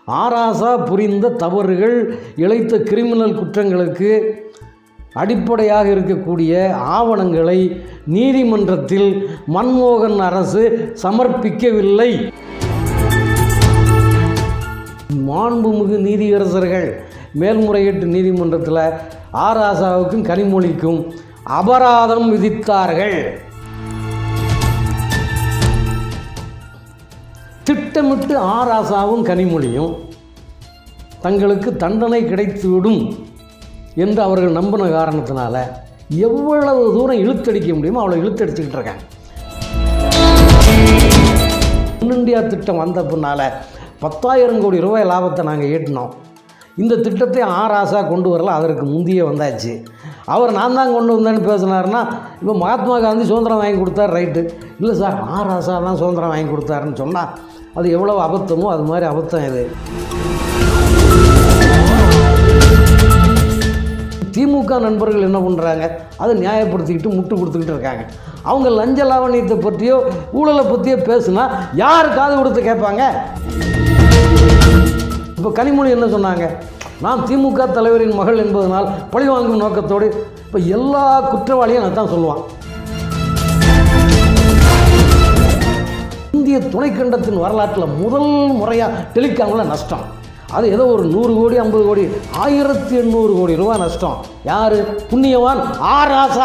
ஆராசா புரிந்த தவறுகள், இழைத்த கிரிமினல் குற்றங்களுக்கு அடிப்படையாக இருக்கக்கூடிய ஆவணங்களை நீதிமன்றத்தில் மன்மோகன் அரசு சமர்ப்பிக்கவில்லை. மாண்புமிகு நீதியரசர்கள் மேல்முறையீட்டு நீதிமன்றத்தில் ஆராசாவுக்கும் கனிமொழிக்கும் அபராதம் விதித்தார்கள். திட்டமிட்டு ஆராசாவும் கனிமொழியும் தங்களுக்கு தண்டனை கிடைத்துவிடும் என்று அவர்கள் நம்பின காரணத்தினால எவ்வளவு தூரம் இழுத்தடிக்க முடியுமோ அவ்வளோ இழுத்தடிச்சுக்கிட்டு இருக்காங்க. இந்தியா திட்டம் வந்த பின்னால் 10,000 கோடி ரூபாய் லாபத்தை நாங்கள் ஈட்டினோம். இந்த திட்டத்தை ஆராசா கொண்டு வரல, அதற்கு முந்தைய வந்தாச்சு. அவர் நான் தான் கொண்டு வந்தேன்னு பேசினார்னா, இப்போ மகாத்மா காந்தி சுதந்திரம் வாங்கி கொடுத்தார், ரைட்டு. இல்லை சார், ஆராசா தான் சுதந்திரம் வாங்கி கொடுத்தாருன்னு சொன்னால் அது எவ்வளோ அபத்தமோ அது மாதிரி அபத்தம் இது. திமுக நண்பர்கள் என்ன பண்ணுறாங்க, அதை நியாயப்படுத்திக்கிட்டு முட்டு கொடுத்துக்கிட்டு இருக்காங்க. அவங்க லஞ்ச லாவணியத்தை பற்றியோ ஊழலை பற்றியோ பேசுனா யார் காது கொடுத்து கேட்பாங்க? இப்போ கனிமொழி என்ன சொன்னாங்க, நான் திமுக தலைவரின் மகள் என்பதனால் பழிவாங்கும் நோக்கத்தோடு இப்போ எல்லா குற்றவாளியும் நான் தான் சொல்லுவான். இந்திய துணைக்கண்டத்தின் வரலாற்றில் முதல் முறையாக டெலிகாமில் நஷ்டம். அது ஏதோ ஒரு 100 கோடி 50 கோடி 1800 கோடி ரூபாய் நஷ்டம். யார் புண்ணியவான்? ஆராசா.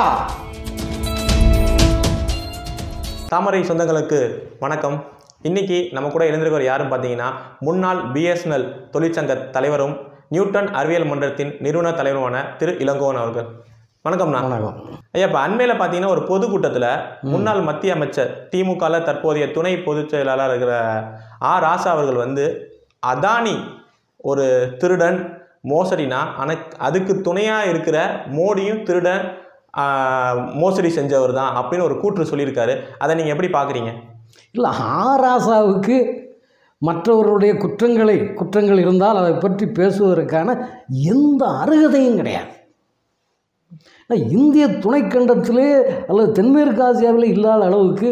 தாமரை சொந்தங்களுக்கு வணக்கம். இன்றைக்கி நம்ம கூட இணைந்திருக்கிற யாரும் பார்த்தீங்கன்னா, முன்னாள் BSNL தொழிற்சங்க தலைவரும் நியூட்டன் அறிவியல் மன்றத்தின் நிறுவன தலைவருமான திரு இளங்கோவன் அவர்கள். வணக்கம்ண்ணா. வணக்கம் ஐயா. இப்போ அண்மையில் பார்த்தீங்கன்னா ஒரு பொதுக்கூட்டத்தில் முன்னாள் மத்திய அமைச்சர், திமுகவில் தற்போதைய துணை பொதுச் செயலாளர் இருக்கிற ராசா அவர்கள் வந்து, அதானி ஒரு திருடன் மோசடினா ஆனால் அதுக்கு துணையாக இருக்கிற மோடியும் திருடன் மோசடி செஞ்சவர் தான் அப்படின்னு ஒரு கூற்று சொல்லியிருக்காரு. அதை நீங்கள் எப்படி பார்க்குறீங்க? இல்லை, ஆராசாவுக்கு மற்றவருடைய குற்றங்கள் இருந்தால் அதை பற்றி பேசுவதற்கான எந்த அருகதையும் கிடையாது. இந்திய துணைக்கண்டத்திலே அல்லது தென்மேற்கு ஆசியாவில் இல்லாத அளவுக்கு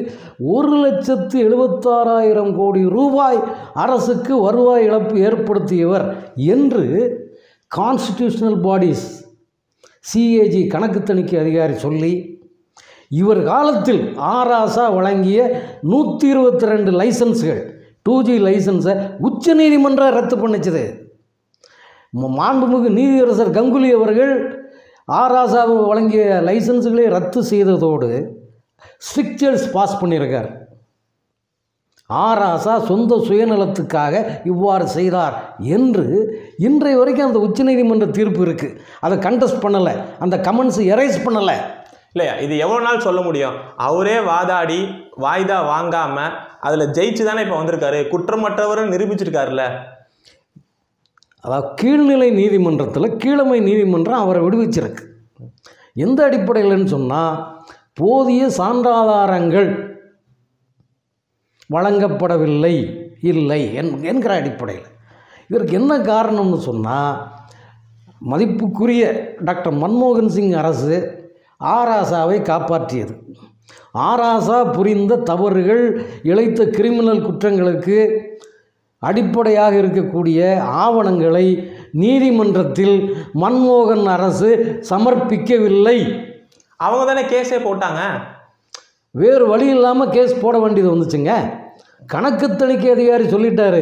1,76,000 கோடி ரூபாய் அரசுக்கு வருவாய் இழப்பு ஏற்படுத்தியவர் என்று கான்ஸ்டிடியூஷனல் பாடிஸ் CAG கணக்கு தணிக்கை அதிகாரி சொல்லி, இவர் காலத்தில் ஆராசா வழங்கிய 122 லைசன்ஸுகள் 2G லைசன்ஸை உச்ச நீதிமன்றம் ரத்து பண்ணிச்சது. மாண்புமிகு நீதியரசர் கங்குலி அவர்கள் ஆராசா வழங்கிய லைசன்ஸுகளை ரத்து செய்ததோடு ஸ்ட்ரிக்சர்ஸ் பாஸ் பண்ணியிருக்கார். ஆராசா சொந்த சுயநலத்துக்காக இவ்வாறு செய்தார் என்று இன்றைய வரைக்கும் அந்த உச்சநீதிமன்ற தீர்ப்பு இருக்குது. அதை கண்டெஸ்ட் பண்ணலை, அந்த கமெண்ட்ஸ் எரேஸ் பண்ணலை. இல்லையா, இது எவ்வளோ நாள் சொல்ல முடியும்? அவரே வாதாடி வாய்தா வாங்காமல் அதில் ஜெயிச்சு தானே இப்போ வந்திருக்காரு, குற்றமற்றவரும் நிரூபிச்சிருக்காருல்ல. அதாவது கீழ்நிலை நீதிமன்றத்தில் கீழமை நீதிமன்றம் அவரை விடுவிச்சிருக்கு. எந்த அடிப்படையில்னு சொன்னால், போதிய சான்றாதாரங்கள் வழங்கப்படவில்லை என்கிற அடிப்படையில். இதற்கு என்ன காரணம்னு சொன்னால், மதிப்புக்குரிய டாக்டர் மன்மோகன் சிங் அரசு ஆராசாவை காப்பாற்றியது. ஆராசா புரிந்த தவறுகள், இழைத்த கிரிமினல் குற்றங்களுக்கு அடிப்படையாக இருக்கக்கூடிய ஆவணங்களை நீதிமன்றத்தில் மன்மோகன் அரசு சமர்ப்பிக்கவில்லை. அவங்க தானே கேஸே போட்டாங்க. வேறு வழி இல்லாமல் கேஸ் போட வேண்டியது வந்துச்சுங்க. கணக்கு தணிக்கை அதிகாரி சொல்லிட்டாரு,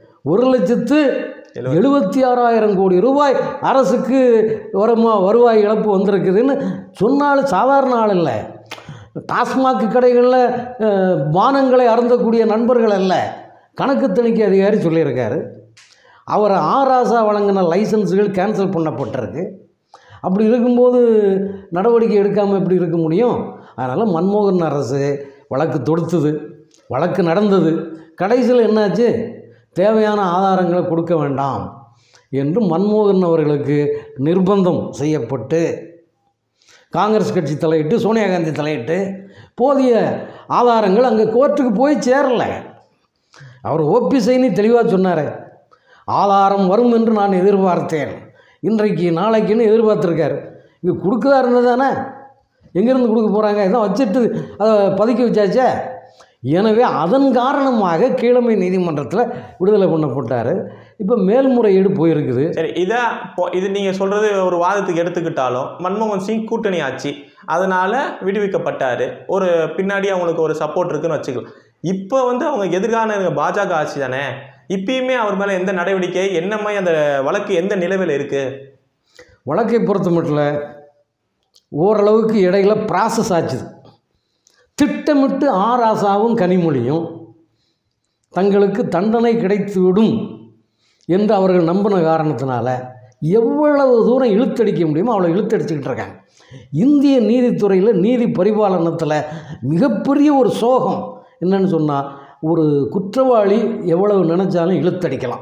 1,76,000 கோடி ரூபாய் அரசுக்கு வருவாய் இழப்பு வந்திருக்குதுன்னு சொன்னாலும் சாதாரண ஆள் இல்லை. டாஸ்மாக் கடைகளில் பானங்களை அருந்தக்கூடிய நண்பர்கள் அல்ல, கணக்கு தணிக்கை அதிகாரி சொல்லியிருக்காரு. அவர் ஆராசா வழங்கின லைசன்ஸுகள் கேன்சல் பண்ணப்பட்டிருக்கு. அப்படி இருக்கும்போது நடவடிக்கை எடுக்காமல் எப்படி இருக்க முடியும்? அதனால் மன்மோகன் அரசு வழக்கு தொடுத்தது, வழக்கு நடந்தது. கடைசியில் என்னாச்சு, தேவையான ஆதாரங்களை கொடுக்க வேண்டாம் என்று மன்மோகன் அவர்களுக்கு நிர்பந்தம் செய்யப்பட்டு காங்கிரஸ் கட்சி தலையிட்டு, சோனியா காந்தி தலையிட்டு போதிய ஆதாரங்கள் அங்கே கோர்ட்டுக்கு போய் சேரலை. அவர் ஓபி சைனி தெளிவாக சொன்னார், ஆதாரம் வரும் என்று நான் எதிர்பார்த்தேன், இன்றைக்கு நாளைக்குன்னு எதிர்பார்த்துருக்கார். இங்கே கொடுக்கதா இருந்தது தானே, எங்கேருந்து கொடுக்க போகிறாங்க? இதான் வச்சுட்டு அதை பதுக்கி வச்சாச்சே. எனவே அதன் காரணமாக கீழமை நீதிமன்றத்தில் விடுதலை பண்ணப்பட்டார். இப்போ மேல்முறையீடு போயிருக்குது. சரி, இது நீங்கள் சொல்கிறது ஒரு வாதத்துக்கு எடுத்துக்கிட்டாலும் மன்மோகன் சிங் கூட்டணி ஆட்சி, அதனால் விடுவிக்கப்பட்டார். ஒரு பின்னாடி அவங்களுக்கு ஒரு சப்போர்ட் இருக்குன்னு வச்சுக்கலாம். இப்போ வந்து அவங்க எதிர்கால பாஜக ஆட்சி தானே, இப்பயுமே அவர் மேலே எந்த நடவடிக்கை, என்னம்மா அந்த வழக்கு எந்த நிலவில் இருக்குது? வழக்கை பொறுத்த மட்டும் ஓரளவுக்கு இடையில ப்ராசஸ் ஆச்சுது. திட்டமிட்டு ராசாவும் கனிமொழியும் தங்களுக்கு தண்டனை கிடைத்துவிடும் என்று அவர்கள் நம்பின காரணத்தினால எவ்வளவு தூரம் இழுத்தடிக்க முடியுமோ அவ்வளோ இழுத்தடிச்சுக்கிட்டு இருக்காங்க. இந்திய நீதித்துறையில் நீதி பரிபாலனத்தில் மிகப்பெரிய ஒரு சோகம் என்னன்னு சொன்னால், ஒரு குற்றவாளி எவ்வளவு நினச்சாலும் இழுத்தடிக்கலாம்,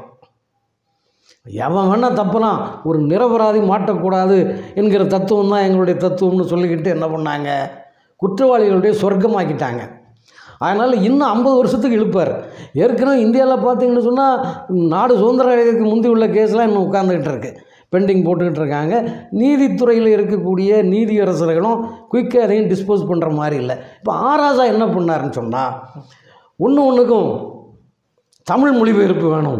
எவன் வேணால் தப்பலாம், ஒரு நிரபராதி மாட்டக்கூடாது என்கிற தத்துவம் தான் எங்களுடைய தத்துவம்னு சொல்லிக்கிட்டு என்ன பண்ணாங்க, குற்றவாளிகளுடைய சொர்க்கமாக்கிட்டாங்க. அதனால் இன்னும் 50 வருஷத்துக்கு இழுப்பார். ஏற்கனவே இந்தியாவில் பார்த்தீங்கன்னு சொன்னால் நாடு சுதந்திரம் அடைவதற்கு முந்தி உள்ள கேஸ்லாம் இன்னும் உட்காந்துக்கிட்டு இருக்கு, பெண்டிங் போட்டுக்கிட்டு இருக்காங்க. நீதித்துறையில் இருக்கக்கூடிய நீதியரசர்களும் குயிக்காக அதையும் டிஸ்போஸ் பண்ணுற மாதிரி இல்லை. இப்போ ராசா என்ன பண்ணாருன்னு சொன்னால், ஒன்றுக்கும் தமிழ் மொழிபெயர்ப்பு வேணும்.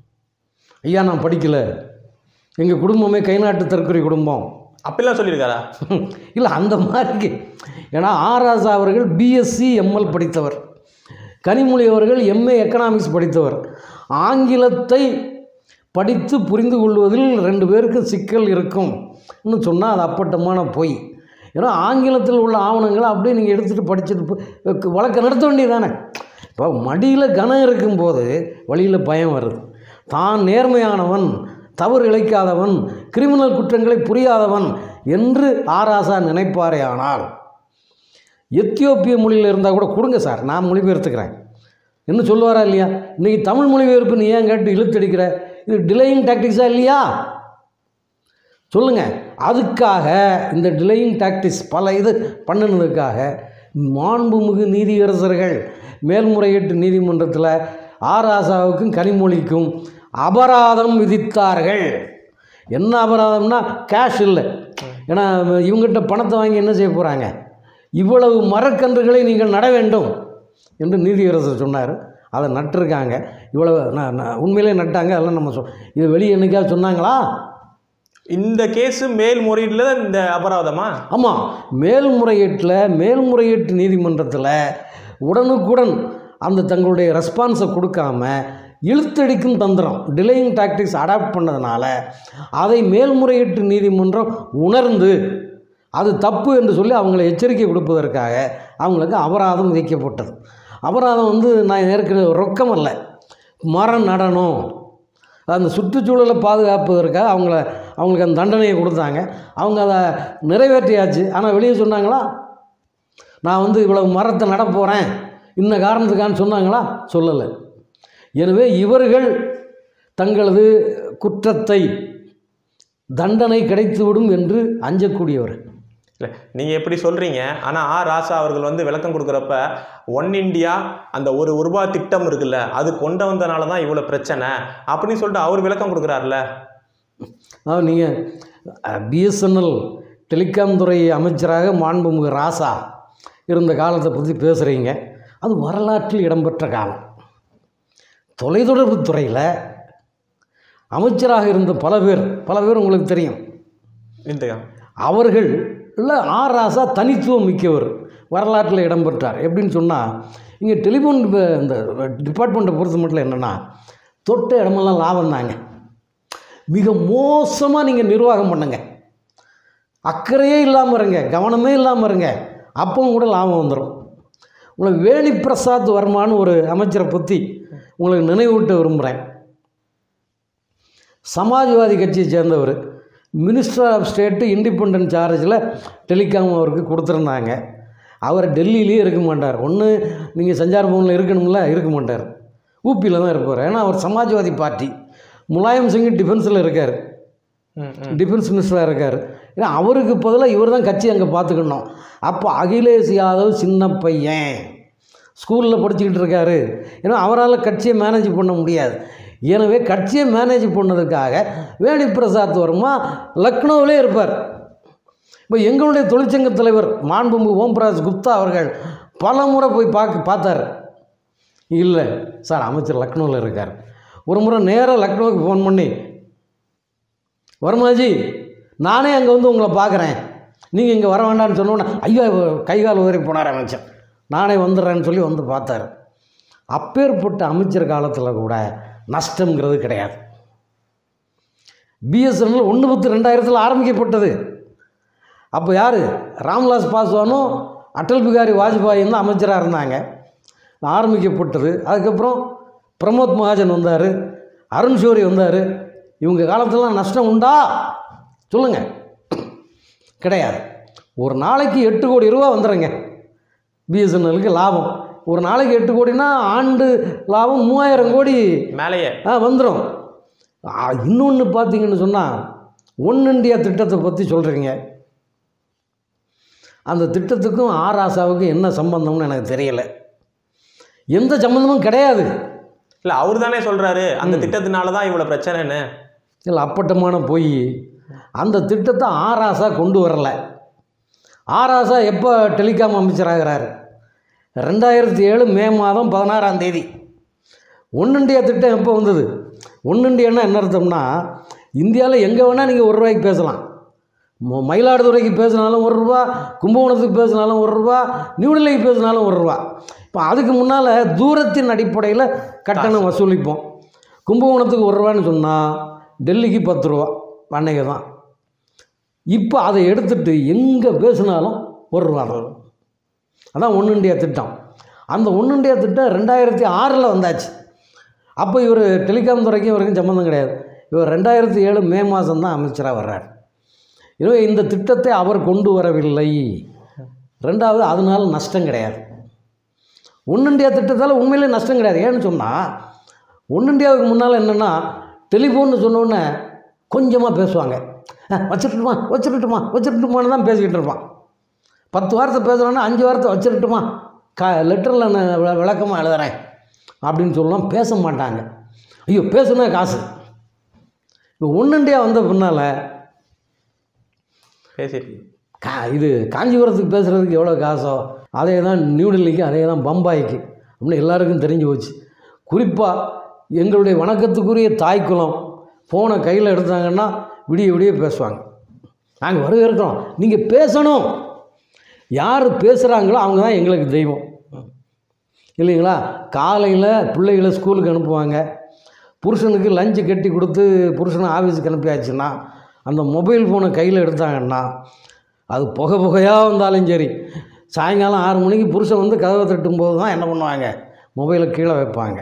ஐயா நான் படிக்கலை, எங்கள் குடும்பமே கை நாட்டு தற்கொலை குடும்பம் அப்படிலாம் சொல்லியிருக்காரா? இல்லை அந்த மாதிரி. ஏன்னா ராசா அவர்கள் பிஎஸ்சி எம்எல் படித்தவர், கனிமொழி அவர்கள் எம்ஏ எக்கனாமிக்ஸ் படித்தவர். ஆங்கிலத்தை படித்து புரிந்து கொள்வதில் 2 பேருக்கும் சிக்கல் இருக்கும்னு சொன்னால் அது அப்பட்டமான பொய். ஏன்னா ஆங்கிலத்தில் உள்ள ஆவணங்களை அப்படியே நீங்கள் எடுத்துகிட்டு படிச்சுட்டு வழக்க நடத்த வேண்டியதானே. இப்போ மடியில் கனம் இருக்கும்போது வழியில் பயம் வருது. தான் நேர்மையானவன், தவறு இழைக்காதவன், கிரிமினல் குற்றங்களை புரியாதவன் என்று ராசா நினைப்பாரே ஆனால், எத்தியோப்பிய மொழியில் இருந்தால் கூட கொடுங்க சார் நான் மொழிபெயர்த்துக்கிறேன் என்ன சொல்லுவாரா இல்லையா? இன்றைக்கி தமிழ் மொழிபெயர்ப்பு நீ ஏன் கேட்டு இழுத்தடிக்கிற, இது டிலேயிங் டாக்டிக்ஸா இல்லையா சொல்லுங்கள். அதுக்காக இந்த டிலேயிங் டாக்டிக்ஸ் பல இது பண்ணினதுக்காக மாண்புமிகு நீதியரசர்கள் மேல்முறையீட்டு நீதிமன்றத்தில் ராசாவுக்கும் கனிமொழிக்கும் அபராதம் விதித்தார்கள். என்ன அபராதம்னா கேஷ் இல்லை. ஏன்னா இவங்ககிட்ட பணத்தை வாங்கி என்ன செய்ய போகிறாங்க, இவ்வளவு மரக்கன்றுகளை நீங்கள் நட வேண்டும் என்று நீதியரசர் சொன்னார். அதை நட்டிருக்காங்க. இவ்வளவு உண்மையிலே நட்டாங்க. அதெல்லாம் நம்ம இது வெளியே என்னைக்காவது சொன்னாங்களா? இந்த கேஸு மேல்முறையீட்டில் இந்த அபராதமா? ஆமாம், மேல்முறையீட்டு நீதிமன்றத்தில் உடனுக்குடன் அந்த தங்களுடைய ரெஸ்பான்ஸை கொடுக்காம இழுத்தடிக்கும் தந்திரம் டிலேயிங் டாக்டிக்ஸ் அடாப்ட் பண்ணதுனால அதை மேல்முறையீட்டு நீதிமன்றம் உணர்ந்து அது தப்பு என்று சொல்லி அவங்களை எச்சரிக்கை கொடுப்பதற்காக அவங்களுக்கு அபராதம் விதிக்கப்பட்டது. அபராதம் நான் ஏற்கனவே ரொக்கம் அல்ல, மரம் நடனம், அந்த சுற்றுச்சூழலை பாதுகாப்பதற்காக அவங்களுக்கு அந்த தண்டனையை கொடுத்தாங்க. அவங்க அதை நிறைவேற்றியாச்சு. ஆனால் வெளியே சொன்னாங்களா, நான் இவ்வளவு மரத்தை நட போகிறேன் இந்த காரணத்துக்கான்னு சொன்னாங்களா? சொல்லலை. எனவே இவர்கள் தங்களது குற்றத்தை தண்டனை கிடைத்துவிடும் என்று அஞ்சக்கூடியவர். இல்லை, நீங்கள் எப்படி சொல்கிறீங்க. ஆனால் ராசா அவர்கள் விளக்கம் கொடுக்குறப்ப ஒன் இண்டியா அந்த ஒரு ரூபா திட்டம் இருக்குல்ல, அது கொண்டு வந்தனால தான் இவ்வளோ பிரச்சனை அப்படின்னு சொல்லிட்டு அவர் விளக்கம் கொடுக்குறாருல. நீங்கள் பிஎஸ்என்எல் டெலிகாம் துறை அமைச்சராக மாண்புமிகு ராசா இருந்த காலத்தை பற்றி பேசுகிறீங்க. அது வரலாற்றில் இடம்பெற்ற காலம். தொலைத்தொடர்பு துறையில் அமைச்சராக இருந்த பல பேர் உங்களுக்கு தெரியும். அவர்கள் இல்லை ராசா தனித்துவம் மிக்கவர், வரலாற்றில் இடம்பெற்றார். எப்படின்னு சொன்னால், இங்கே டெலிஃபோன் இந்த டிபார்ட்மெண்ட்டை பொறுத்த மட்டும் என்னென்னா, தொட்ட இடமெல்லாம் லாபம் தாங்க. மிக மோசமாக நீங்கள் நிர்வாகம் பண்ணுங்க, அக்கறையே இல்லாமல் இருங்க, கவனமே இல்லாமல் இருங்க, அப்பவும் கூட லாபம் வந்துடும். உங்களுக்கு வேணி பிரசாத் வர்மான்னு ஒரு அமைச்சரை பற்றி உங்களுக்கு நினைவூட்ட விரும்புகிறேன். சமாஜ்வாதி கட்சியை சேர்ந்தவர், மினிஸ்டர் ஆஃப் ஸ்டேட்டு இண்டிபெண்டன்ட் சார்ஜில் டெலிகாம் அவருக்கு கொடுத்துருந்தாங்க. அவர் டெல்லியிலேயே இருக்க மாட்டார். ஒன்று நீங்கள் சஞ்சார் பவனில் இருக்கணும்ல, இருக்க மாட்டார், ஊபியில் தான் இருப்பார். ஏன்னா அவர் சமாஜ்வாதி பார்ட்டி. முலாயம் சிங் டிஃபென்ஸில் இருக்கார், டிஃபென்ஸ் மினிஸ்டராக இருக்கார். ஏன்னா அவருக்கு பதிலாக இவர் தான் கட்சி அங்கே பார்த்துக்கணும். அப்போ அகிலேஷ் யாதவ் சின்ன பையன் ஸ்கூலில் படிச்சுக்கிட்டு இருக்காரு. ஏன்னா அவரால் கட்சியை மேனேஜ் பண்ண முடியாது. எனவே கட்சியை மேனேஜ் பண்ணதுக்காக வேணி பிரசாத் வர்மா லக்னோவிலே இருப்பார். இப்போ எங்களுடைய தொழிற்சங்க தலைவர் மாண்புமிகு ஓம் பிரகாஷ் குப்தா அவர்கள் பல முறை போய் பார்த்தார். இல்லை சார், அமைச்சர் லக்னோவில் இருக்கார். ஒரு முறை நேராக லக்னோவுக்கு ஃபோன் பண்ணி, வர்மாஜி நானே அங்கே வந்து உங்களை பார்க்குறேன், நீங்கள் இங்கே வர வேண்டாம்னு சொன்னோன்னே ஐயோ கைகால் உதறி போனார் அமைச்சர். நானே வந்துடுறேன்னு சொல்லி வந்து பார்த்தார். அப்பேற்பட்ட அமைச்சர் காலத்தில் கூட நஷ்டங்கிறது கிடையாது. பிஎஸ்என்எல் 1/10/2000 ஆரம்பிக்கப்பட்டது. அப்போ யார்? ராம்விலாஸ் பாஸ்வானும் அடல் பிகாரி வாஜ்பாயும் தான் அமைச்சராக இருந்தாங்க. ஆரம்பிக்கப்பட்டது. அதுக்கப்புறம் பிரமோத் மகாஜன் வந்தார், அருண் ஷோரி வந்தார். இவங்க காலத்திலலாம் நஷ்டம் உண்டா சொல்லுங்கள்? கிடையாது. ஒரு நாளைக்கு 8 கோடி ரூபா வந்துடுங்க பிஎஸ்என்எலுக்கு லாபம். ஒரு நாளைக்கு 8 கோடினா ஆண்டு லாபம் 3000 கோடி மேலேயே வந்துடும். இன்னொன்று பார்த்தீங்கன்னு சொன்னால், ஒன் இண்டியா திட்டத்தை பற்றி சொல்கிறீங்க. அந்த திட்டத்துக்கும் ராசாவுக்கும் என்ன சம்பந்தம்னு எனக்கு தெரியலை. எந்த சம்பந்தமும் கிடையாது. இல்லை, அவர் தானே சொல்கிறாரு அந்த திட்டத்தினால தான் இவ்வளோ பிரச்சனைன்னு. இல்லை, அப்பட்டமான பொய். அந்த திட்டத்தை ராசா கொண்டு வரலை. ராசா எப்போ டெலிகாம் அமைச்சராகிறார்? 2007 மே மாதம் 16ஆம் தேதி. ஒன் இண்டியா திட்டம் எப்போ வந்தது? ஒன் இண்டியான்னா என்ன அர்த்தம்னா, இந்தியாவில் எங்கே வேணால் நீங்கள் ₹1 பேசலாம். மயிலாடுதுறைக்கு பேசினாலும் ₹1, கும்பகோணத்துக்கு பேசினாலும் ₹1, நியூடெல்லிக்கு பேசினாலும் ₹1. இப்போ அதுக்கு முன்னால் தூரத்தின் அடிப்படையில் கட்டணம் வசூலிப்போம். கும்பகோணத்துக்கு ₹1 சொன்னால் டெல்லிக்கு ₹10 அன்னைக்கு தான். இப்போ அதை எடுத்துகிட்டு எங்கே பேசினாலும் ₹1 தான். அதான் ஒன் இண்டியா திட்டம். அந்த ஒன் இண்டியா திட்டம் 2006 வந்தாச்சு. அப்போ இவர் டெலிகாம் துறைக்கும் இவருக்கும் சம்மந்தம் கிடையாது. இவர் 2007 மே மாதம் தான் அமைச்சராக வர்றார். எனவே இந்த திட்டத்தை அவர் கொண்டு வரவில்லை. ரெண்டாவது, அதனால நஷ்டம் கிடையாது. ஒன் இண்டியா திட்டத்தால் உண்மையிலே நஷ்டம் கிடையாது. ஏன்னு சொன்னால், ஒன் இண்டியாவுக்கு முன்னால் என்னென்னா, டெலிஃபோன்னு சொன்னோடனே கொஞ்சமாக பேசுவாங்க. வச்சுட்டுமான்னு தான் பேசிக்கிட்டு இருப்பான். 10 வார்த்தை பேசுகிறோன்னா 5 வார்த்தை வச்சுருட்டுமா, லெட்டரில் நான் விளக்கமாக எழுதுறேன் அப்படின்னு சொல்லலாம். பேச மாட்டாங்க. ஐயோ பேசுனா காசு. இப்போ ஒன் இண்டியா வந்த பின்னால் பேசிட்டு இது காஞ்சிபுரத்துக்கு பேசுகிறதுக்கு எவ்வளோ காசோ அதே தான் நியூடெல்லிக்கு, அதே தான் பம்பாய்க்கு அப்படின்னு எல்லாருக்கும் தெரிஞ்சு போச்சு. குறிப்பாக எங்களுடைய வணக்கத்துக்குரிய தாய்க்குளம் ஃபோனை கையில் எடுத்தாங்கன்னா விடிய பேசுவாங்க. நாங்கள் வரவேற்கிறோம், நீங்கள் பேசணும். யார் பேசுகிறாங்களோ அவங்க தான் எங்களுக்கு தெய்வம், இல்லைங்களா? காலையில் பிள்ளைகளை ஸ்கூலுக்கு அனுப்புவாங்க. புருஷனுக்கு லஞ்சு கட்டி கொடுத்து புருஷனை ஆஃபீஸுக்கு அனுப்பியாச்சுன்னா, அந்த மொபைல் ஃபோனை கையில் எடுத்தாங்கன்னா, அது புகையாக வந்தாலும் சரி, சாயங்காலம் 6 மணிக்கு புருஷன் வந்து கதவை தட்டும்போது தான் என்ன பண்ணுவாங்க, மொபைலை கீழே வைப்பாங்க.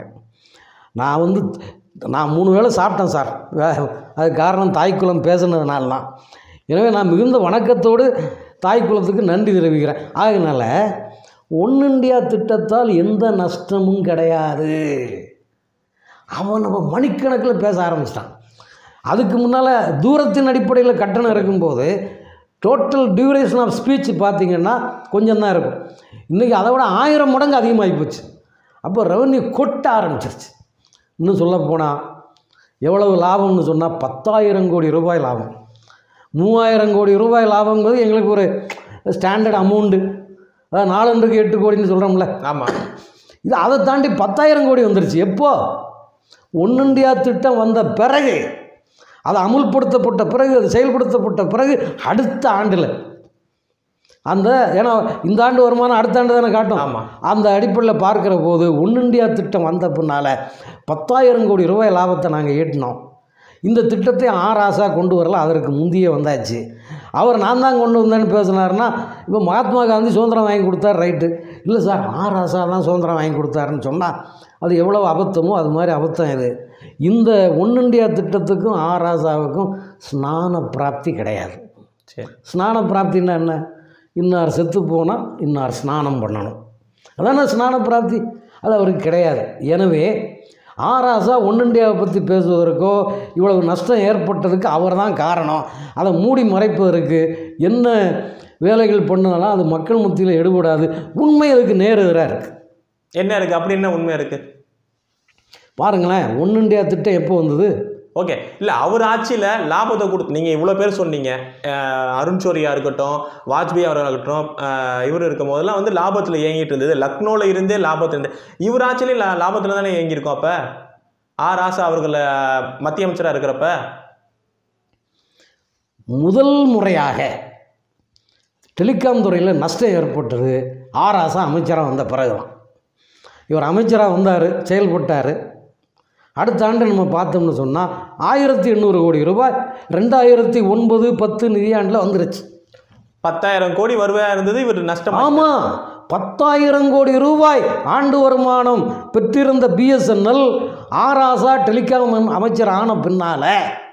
நான் 3 வேளை சாப்பிட்டேன் சார். அது காரணம் தாய்க்குளம் பேசுனதுனாலாம். எனவே நான் மிகுந்த வணக்கத்தோடு தாய்க்குளத்துக்கு நன்றி தெரிவிக்கிறேன். அதனால் ஒன் இண்டியா திட்டத்தால் எந்த நஷ்டமும் கிடையாது. அவன் நம்ம மணிக்கணக்கில் பேச ஆரம்பிச்சிட்டான். அதுக்கு முன்னால் தூரத்தின் அடிப்படையில் கட்டணம் இருக்கும்போது டோட்டல் டியூரேஷன் ஆஃப் ஸ்பீச் பார்த்திங்கன்னா கொஞ்சம் தான் இருக்கும். இன்றைக்கி அதை விட 1000 மடங்கு அதிகமாகி போச்சு. அப்போ ரெவன்யூ கொட்ட ஆரம்பிச்சிருச்சு. இன்னும் சொல்லப்போனால் எவ்வளவு லாபம்னு சொன்னால் 10,000 கோடி ரூபாய் லாபம். 3000 கோடி ரூபாய் லாபங்கிறது எங்களுக்கு ஒரு ஸ்டாண்டர்ட் அமௌண்ட்டு. அதாவது 4 8 கோடின்னு சொல்கிறோம்ல. ஆமாம். இது அதை தாண்டி 10,000 கோடி வந்துருச்சு. எப்போ? ஒன் இண்டியா திட்டம் வந்த பிறகு, அது அமுல்படுத்தப்பட்ட பிறகு, அது செயல்படுத்தப்பட்ட பிறகு அடுத்த ஆண்டில் ஏன்னா இந்த ஆண்டு வருமானம் அடுத்த ஆண்டு தானே காட்டும். ஆமாம். அந்த அடிப்படையில் பார்க்குற போது ஒன் இண்டியா திட்டம் வந்த பின்னால் 10,000 கோடி ரூபாய் லாபத்தை நாங்கள் ஈட்டினோம். இந்த திட்டத்தை ராசா கொண்டு வரல, அதற்கு முந்தைய வந்தாச்சு. அவர் நான் தான் கொண்டு வந்தேன்னு பேசினார்னா, இப்போ மகாத்மா காந்தி சுதந்திரம் வாங்கி கொடுத்தார், ரைட்டு. இல்லை சார், ராசா தான் சுதந்திரம் வாங்கி கொடுத்தாருன்னு சொன்னால் அது எவ்வளோ அபத்தமோ அது மாதிரி அபத்தம் இது. இந்த ஒன் இண்டியா திட்டத்துக்கும் ராசாவுக்கும் ஸ்நான பிராப்தி கிடையாது. சரி, ஸ்நான பிராப்தின்னா என்ன? இன்னார் செத்து போனால் இன்னார் ஸ்நானம் பண்ணணும், அதான ஸ்நான பிராப்தி. அது அவருக்கு கிடையாது. எனவே ராசா ஒன் இண்டியாவை பற்றி பேசுவதற்கோ இவ்வளவு நஷ்டம் ஏற்பட்டதுக்கு அவர் தான் காரணம். அதை மூடி மறைப்பதற்கு என்ன வேலைகள் பண்ணாலும் அது மக்கள் மத்தியில் எடுபடாது. உண்மை அதுக்கு நேர் எதிராக இருக்குது. என்ன இருக்குது? அப்படி என்ன உண்மை இருக்குது? பாருங்களேன், ஒன் இண்டியா திட்டம் எப்போ வந்தது? ஓகே, இல்லை அவர் ஆட்சியில் லாபத்தை கொடுத்து நீங்கள் இவ்வளோ பேர் சொன்னீங்க. அருண் ஷோரியா இருக்கட்டும், வாஜ்பாய் அவர்களாக இருக்கட்டும், இவர் இருக்கும் போதெல்லாம் வந்து லாபத்தில் இயங்கிட்டு இருந்தது. லக்னோவில் இருந்தே லாபத்தில் இருந்தது. இவர் ஆட்சியிலே லாபத்தில் தானே இயங்கியிருக்கோம். அப்போ ராசா அவர்கள் மத்திய அமைச்சராக இருக்கிறப்ப முதல் முறையாக டெலிகாம் துறையில் நஷ்டம் ஏற்பட்டது ராசா அமைச்சராக வந்த பிறகுதான். இவர் அமைச்சராக வந்தார், செயல்பட்டார். அடுத்த ஆண்டு நம்ம பார்த்தோம்னு சொன்னால் 1800 கோடி ரூபாய் 2009-10 நிதியாண்டில் வந்துருச்சு. 10,000 கோடி வருவாயாக இருந்தது, இவர் நஷ்டம். ஆமாம், 10,000 கோடி ரூபாய் ஆண்டு வருமானம் பெற்றிருந்த பிஎஸ்என்எல் ராசா டெலிகாம் அமைச்சர் ஆன பின்னால்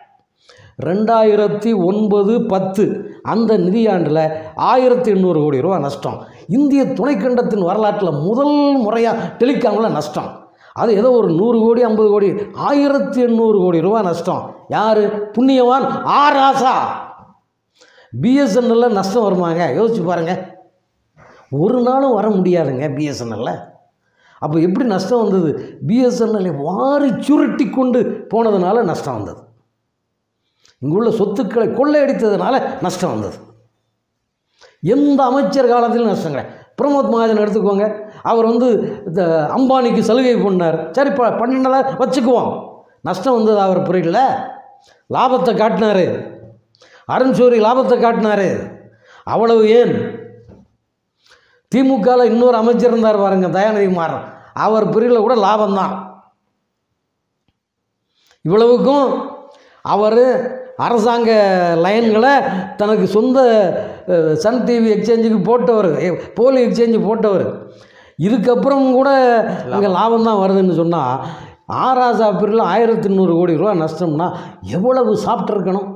2009-10 அந்த நிதியாண்டில் 1800 கோடி ரூபா நஷ்டம். இந்திய துணைக்கண்டத்தின் வரலாற்றில் முதல் முறையாக டெலிகாமில் நஷ்டம். அது ஏதோ ஒரு 100 கோடி 50 கோடி 1800 கோடி ரூபா நஷ்டம். யார் புண்ணியவான்? ராசா. பிஎஸ்என்எல்ல நஷ்டம் வருமாங்க? யோசிச்சு பாருங்கள். ஒரு நாளும் வர முடியாதுங்க பிஎஸ்என்எல்ல. அப்போ எப்படி நஷ்டம் வந்தது? பிஎஸ்என்எல்லை வாரி சுருட்டி கொண்டு போனதுனால நஷ்டம் வந்தது. இங்குள்ள சொத்துக்களை கொள்ளையடித்ததுனால நஷ்டம் வந்தது. எந்த அமைச்சர் காலத்திலும் நஷ்டம் கிடையாது. பிரமோத் மகாஜன் எடுத்துக்கோங்க. அவர் வந்து இந்த அம்பானிக்கு சலுகை பண்ணார். சரி, பண்ணினால வச்சுக்குவோம். நஷ்டம் வந்தது அவர் புரியல. லாபத்தை காட்டினார். அருண் ஷோரி லாபத்தை காட்டினார். அவ்வளவு ஏன்? திமுகவில் இன்னொரு அமைச்சர் இருந்தார் பாருங்க, தயாநிதி மாறன். அவர் பிரிவில் கூட லாபம்தான். இவ்வளவுக்கும் அவர் அரசாங்க லைன்களை தனக்கு சொந்த சன் டிவி எக்ஸ்சேஞ்சுக்கு போட்டவர், போலி எக்ஸ்சேஞ்சு போட்டவர். இதுக்கப்புறம் கூட அங்கே லாபம் தான் வருதுன்னு சொன்னால் ராசா பிரிவில் 1800 கோடி ரூபா நஷ்டம்னா எவ்வளவு சாப்பிட்ருக்கணும்,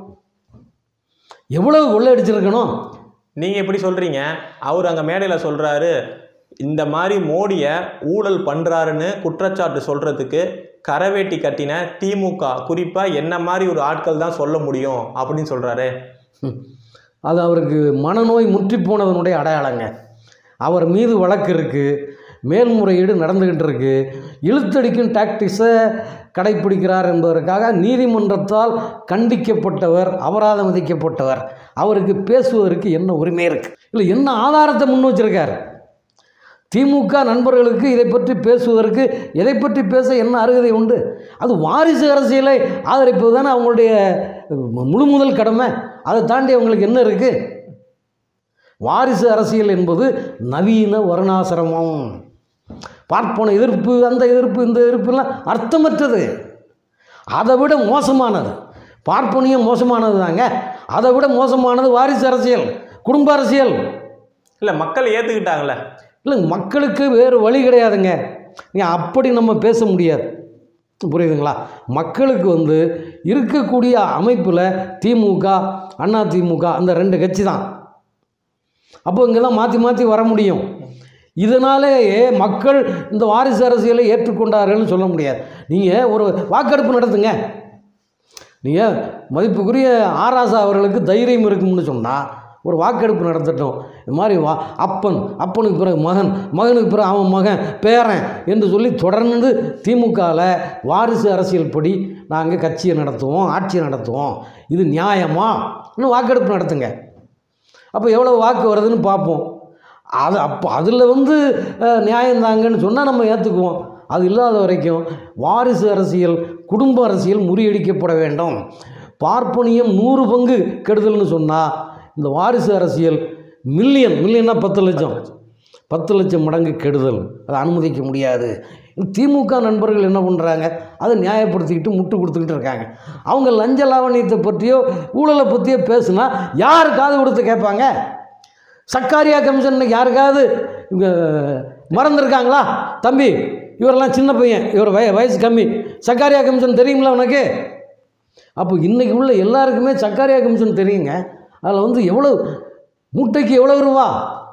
எவ்வளவு கொள்ளையடிச்சிருக்கணும்? நீங்கள் எப்படி சொல்கிறீங்க? அவர் அங்கே மேடையில் சொல்கிறாரு, இந்த மாதிரி மோடியை ஊழல் பண்ணுறாருன்னு குற்றச்சாட்டு சொல்கிறதுக்கு கரவேட்டி கட்டின திமுக, குறிப்பாக என்ன மாதிரி ஒரு ஆட்கள் தான் சொல்ல முடியும் அப்படின்னு சொல்கிறாரு. அது அவருக்கு மனநோய் முற்றி போனதனுடைய அடையாளங்க. அவர் மீது வழக்கு இருக்குது, மேல்முறையீடு நடந்துக்கிட்டு இருக்கு. இழுத்தடிக்கும் டாக்டிக்ஸை கடைப்பிடிக்கிறார் என்பதற்காக நீதிமன்றத்தால் கண்டிக்கப்பட்டவர், அபராதம் விதிக்கப்பட்டவர். அவருக்கு பேசுவதற்கு என்ன உரிமை இருக்குது? இல்லை, என்ன ஆதாரத்தை முன் வச்சிருக்கார்? திமுக நண்பர்களுக்கு இதை பற்றி பேசுவதற்கு, எதை பற்றி பேச என்ன அருகதை உண்டு? அது வாரிசு அரசியலை ஆதரிப்பது தானே அவங்களுடைய முழு முதல் கடமை. அதை தாண்டி அவங்களுக்கு என்ன இருக்குது? வாரிசு அரசியல் என்பது நவீன வருணாசிரமம். பார்ப்பன எதிர்ப்பு, அந்த எதிர்ப்பு, இந்த எதிர்ப்புலாம் அர்த்தமற்றது. அதை விட மோசமானது பார்ப்பனியம். மோசமானது தாங்க. அதை விட மோசமானது வாரிசு அரசியல், குடும்ப அரசியல். இல்லை, மக்கள் ஏற்றுக்கிட்டாங்களே. இல்லை, மக்களுக்கு வேறு வழி கிடையாதுங்க. நீ அப்படி நம்ம பேச முடியாது, புரியுதுங்களா? மக்களுக்கு வந்து இருக்கக்கூடிய அமைப்பில் திமுக, அண்ணா திமுக, அந்த 2 கட்சி தான். அப்போ இங்கே தான் மாற்றி மாற்றி வர முடியும். இதனாலேயே மக்கள் இந்த வாரிசு அரசியலை ஏற்றுக்கொண்டார்கள்னு சொல்ல முடியாது. நீங்கள் ஒரு வாக்கெடுப்பு நடத்துங்க. நீங்கள் மதிப்புக்குரிய ராசா அவர்களுக்கு தைரியம் இருக்கும்னு சொன்னால் ஒரு வாக்கெடுப்பு நடத்தட்டும். இது மாதிரி அப்பனுக்கு பிறகு மகன், மகனுக்கு பிறகு அவன் மகன், பேரன் என்று சொல்லி தொடர்ந்து திமுகவில் வாரிசு அரசியல் படி நாங்கள் கட்சியை நடத்துவோம், ஆட்சியை நடத்துவோம், இது நியாயமா? இன்னும் வாக்கெடுப்பு நடத்துங்க. அப்போ எவ்வளோ வாக்கு வருதுன்னு பார்ப்போம். அப்போ அதில் வந்து நியாயந்தாங்கன்னு சொன்னால் நம்ம ஏற்றுக்குவோம். அது இல்லாத வரைக்கும் வாரிசு அரசியல், குடும்ப அரசியல் முறியடிக்கப்பட வேண்டும். பார்ப்பனியம் 100 பங்கு கெடுதல்னு சொன்னால் இந்த வாரிசு அரசியல் மில்லியன்னா 10 லட்சம், 10 லட்சம் மடங்கு கெடுதல். அதை அனுமதிக்க முடியாது. திமுக நண்பர்கள் என்ன பண்ணுறாங்க? அதை நியாயப்படுத்திக்கிட்டு முட்டு கொடுத்துக்கிட்டு இருக்காங்க. அவங்க லஞ்ச லாவணியத்தை பற்றியோ ஊழலை பற்றியோ பேசுனா யார் காது கொடுத்து கேட்பாங்க? சர்க்காரியா கமிஷன் யாருக்காவது மறந்துருக்காங்களா? தம்பி, இவரெல்லாம் சின்ன பையன், இவர் வயசு கம்மி, சர்க்காரியா கமிஷன் தெரியுங்களா உனக்கு? அப்போ இன்றைக்கி உள்ள எல்லாருக்குமே சர்க்காரியா கமிஷன் தெரியுங்க. அதில் வந்து எவ்வளோ மூட்டைக்கு எவ்வளோ ரூபா?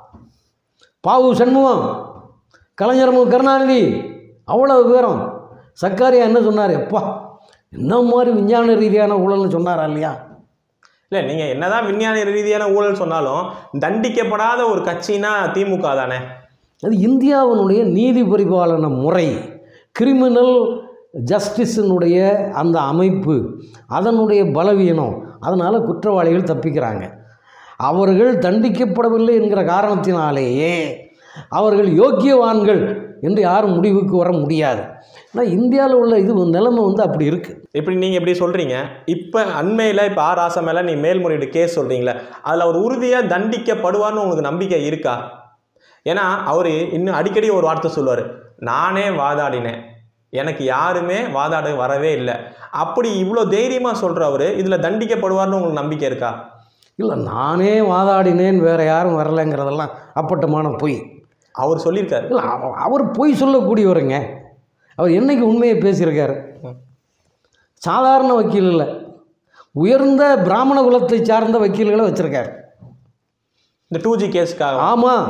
பாவு சண்முகம், கலைஞர் கருணாநிதி, அவ்வளோ விவரம். சர்க்காரியா என்ன சொன்னார்? எப்பா என்ன மாதிரி விஞ்ஞான ரீதியான ஊழல்னு சொன்னாரா இல்லையா? இல்லை, நீங்கள் என்னதான் விஞ்ஞான ரீதியான ஊழல் சொன்னாலும் தண்டிக்கப்படாத ஒரு கட்சினா திமுக தானே. அது இந்தியாவினுடைய நீதி பரிபாலன முறை. கிரிமினல் ஜஸ்டிஸினுடைய அந்த அமைப்பு, அதனுடைய பலவீனம், அதனால் குற்றவாளிகள் தப்பிக்கிறாங்க. அவர்கள் தண்டிக்கப்படவில்லை என்கிற காரணத்தினாலேயே அவர்கள் யோக்கியவான்கள் என்று யாரும் முடிவுக்கு வர முடியாது. ஆனால் இந்தியாவில் உள்ள இது நிலைமை அப்படி இருக்குது. இப்படி நீங்கள் எப்படி சொல்கிறீங்க? இப்போ அண்மையில் இப்போ ஆர் ராசா மேலே நீ மேல்முறையீடு கேஸ் சொல்கிறீங்களே, அதில் அவர் உறுதியாக தண்டிக்கப்படுவார்னு உங்களுக்கு நம்பிக்கை இருக்கா? ஏன்னா அவர் இன்னும் அடிக்கடி ஒரு வார்த்தை சொல்லுவார், நானே வாதாடினேன், எனக்கு யாருமே வாதாட வரவே இல்லை. அப்படி இவ்வளோ தைரியமாக சொல்கிறவர் இதில் தண்டிக்கப்படுவார்னு உங்களுக்கு நம்பிக்கை இருக்கா? இல்லை, நானே வாதாடினேன், வேறு யாரும் வரலைங்கிறதெல்லாம் அப்பட்டமான பொய். அவர் சொல்லியிருக்காரு. இல்லை, அவர் பொய் சொல்லக்கூடியவருங்க. அவர் என்னைக்கு உண்மையை பேசியிருக்காரு? சாதாரண வக்கீல் இல்லை, உயர்ந்த பிராமண குலத்தை சார்ந்த வக்கீல்களை வச்சுருக்காரு இந்த 2G கேஸுக்காக. ஆமாம்,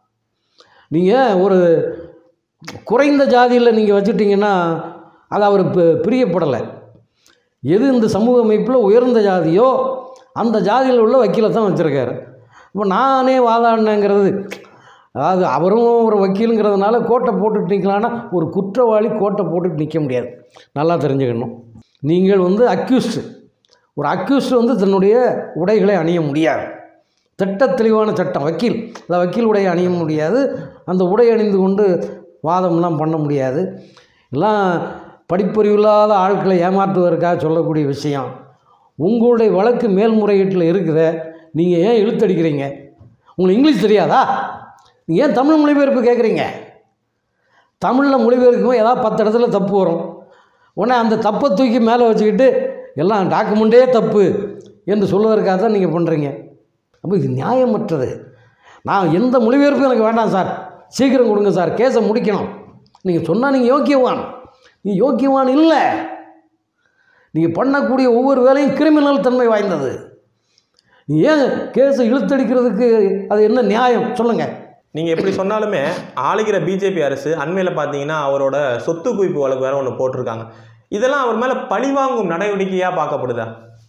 நீங்கள் ஒரு குறைந்த ஜாதியில் நீங்கள் வச்சுட்டிங்கன்னா அது அவர் பிரியப்படலை. எது இந்த சமூக அமைப்பில் உயர்ந்த ஜாதியோ அந்த ஜாதியில் உள்ள வக்கீலை தான் வச்சுருக்காரு. இப்போ நானே வாதாடினேங்கிறது, அதாவது அவரும் ஒரு வக்கீலுங்கிறதுனால கோட்டை போட்டுட்டு நிற்கலான்னா ஒரு குற்றவாளி கோட்டை போட்டுட்டு நிற்க முடியாது. நல்லா தெரிஞ்சுக்கணும். நீங்கள் அக்யூஸ்டு, ஒரு அக்யூஸ்டு தன்னுடைய உடைகளை அணிய முடியாது. திட்ட தெளிவான சட்டம். வக்கீல் அந்த வக்கீல் உடையை அணிய முடியாது, அந்த உடை அணிந்து கொண்டு வாதம்லாம் பண்ண முடியாது. எல்லாம் படிப்பறிவில்லாத ஆட்களை ஏமாற்றுவதற்காக சொல்லக்கூடிய விஷயம். உங்களுடைய வழக்கு மேல்முறையீட்டில் இருக்குத, நீங்கள் ஏன் இழுத்தடிக்கிறீங்க? உங்களுக்கு இங்கிலீஷ் தெரியாதா? நீங்கள் ஏன் தமிழ் மொழிபெயர்ப்பு கேட்குறீங்க? தமிழில் மொழிபெயர்க்கும் ஏதாவது 10 இடத்துல தப்பு வரும். உடனே அந்த தப்பை தூக்கி மேலே வச்சுக்கிட்டு எல்லாம் டாக்குமெண்ட்டே தப்பு என்று சொல்வதற்காக தான் நீங்கள் பண்ணுறீங்க. அப்போ இது நியாயமற்றது. நான் எந்த மொழிபெயர்ப்பும் எனக்கு வேண்டாம் சார், சீக்கிரம் கொடுங்க சார், கேஸை முடிக்கணும் நீங்கள் சொன்னால் நீங்கள் யோக்கியவான். நீ யோக்கியவான் இல்லை. நீங்கள் பண்ணக்கூடிய ஒவ்வொரு வேலையும் கிரிமினல் தன்மை வாய்ந்தது. நீ ஏன் கேஸை இழுத்தடிக்கிறதுக்கு அது என்ன நியாயம் சொல்லுங்கள்? நீங்கள் எப்படி சொன்னாலுமே ஆளுகிற பிஜேபி அரசு அண்மையில் பார்த்தீங்கன்னா அவரோட சொத்து குவிப்பு வழக்கு வேறு ஒன்று போட்டிருக்காங்க. இதெல்லாம் அவர் மேலே பழிவாங்கும் நடவடிக்கையாக பார்க்கப்படுதா?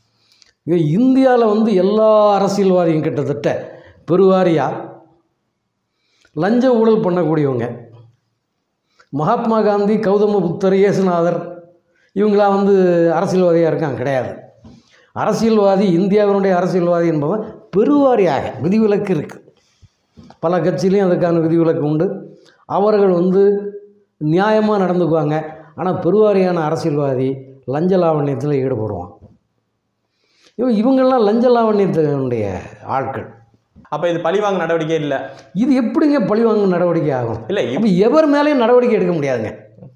இந்தியாவில் எல்லா அரசியல்வாதியும் கிட்டத்தட்ட பெருவாரியாக லஞ்ச ஊழல் பண்ணக்கூடியவங்க. மகாத்மா காந்தி, கௌதம புத்தர், இயேசுநாதர் இவங்களாம் அரசியல்வாதியாக இருக்காங்க? கிடையாது. அரசியல்வாதி, இந்தியாவினுடைய அரசியல்வாதி என்பவன் பெருவாரியாக விதிவிலக்கு இருக்குது. பல கட்சியிலையும் அதுக்கான விதிவிலக்கு உண்டு. அவர்கள் நியாயமாக நடந்துக்குவாங்க. ஆனால் பெருவாரியான அரசியல்வாதி லஞ்ச லாவண்யத்தில் ஈடுபடுவான். இவங்கெல்லாம் லஞ்ச லாவண்யத்தினுடைய ஆட்கள். அப்போ இது பழிவாங்க நடவடிக்கை இல்லை. இது எப்படிங்க பழிவாங்க நடவடிக்கை ஆகும்? இல்லை, இப்போ எவர் மேலேயும் நடவடிக்கை எடுக்க முடியாதுங்க.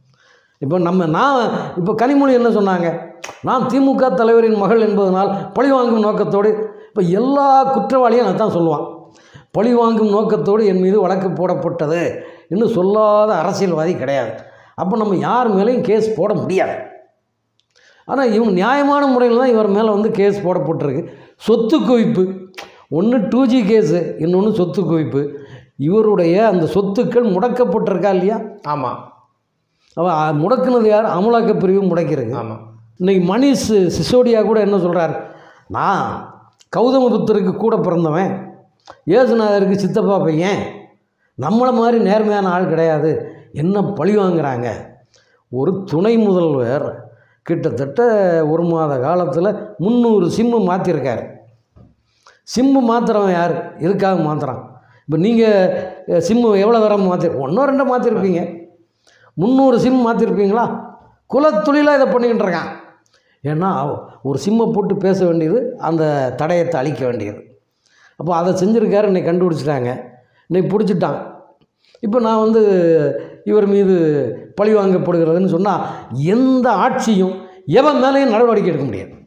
நான் இப்போ கனிமொழி என்ன சொன்னாங்க? நான் திமுக தலைவரின் மகள் என்பதனால் பழிவாங்கும் நோக்கத்தோடு, இப்போ எல்லா குற்றவாளியும் அதை தான் சொல்லுவான். பழிவாங்கும் நோக்கத்தோடு என் மீது வழக்கு போடப்பட்டது இன்னும் சொல்லாத அரசியல்வாதி கிடையாது. அப்போ நம்ம யார் மேலேயும் கேஸ் போட முடியாது. ஆனால் இவங்க நியாயமான முறையில் தான் இவர் மேலே கேஸ் போடப்பட்டிருக்கு. சொத்து குவிப்பு, ஒன்று 2G கேஸு, இன்னொன்று சொத்து குவிப்பு. இவருடைய அந்த சொத்துக்கள் முடக்கப்பட்டிருக்கா இல்லையா? ஆமாம். அவன் முடக்குனது யார்? அமலாக்க பிரிவு முடக்கிறது. ஆமாம். இன்றைக்கி மணிஷ் சிசோடியா கூட என்ன சொல்கிறார்? நான் கௌதம புத்தருக்கு கூட பிறந்தவன், இயேசுநாதருக்கு சித்தப்பா பையன், நம்மளை மாதிரி நேர்மையான ஆள் கிடையாது, என்ன பழி வாங்குறாங்க. ஒரு துணை முதல்வர் கிட்டத்தட்ட 1 மாத காலத்தில் 300 சிம்மு மாற்றிருக்கார். சிம்மு மாத்திரவன் யார்? எதுக்காக மாத்திரான்? இப்போ நீங்கள் சிம்மு எவ்வளோ தரம் மாற்றி 1 2 மாற்றிருப்பீங்க, 300 சிம் மாற்றிருப்பீங்களா? குலத்தொழிலாக இதை பண்ணிக்கிட்டு இருக்கான். ஏன்னா ஒரு சிம்மை போட்டு பேச வேண்டியது, அந்த தடயத்தை அழிக்க வேண்டியது. அப்போ அதை செஞ்சுருக்காரு. இன்னைக்கு கண்டுபிடிச்சிட்டாங்க, இன்னைக்கு பிடிச்சிட்டான். இப்போ நான் இவர் மீது பழி வாங்கப்படுகிறதுன்னு சொன்னால் எந்த ஆட்சியும் எவன் மேலேயும் நடவடிக்கை எடுக்க முடியாது.